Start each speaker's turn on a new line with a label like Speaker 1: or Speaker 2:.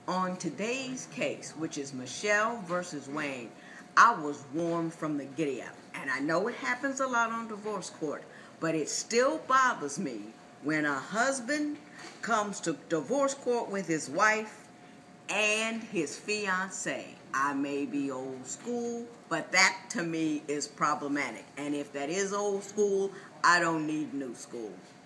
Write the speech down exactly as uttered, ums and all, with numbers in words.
Speaker 1: On today's case, which is Michelle versus Wayne, I was warm from the giddy up. And I know it happens a lot on divorce court, but it still bothers me when a husband comes to divorce court with his wife and his fiance. I may be old school, but that to me is problematic. And if that is old school, I don't need new school.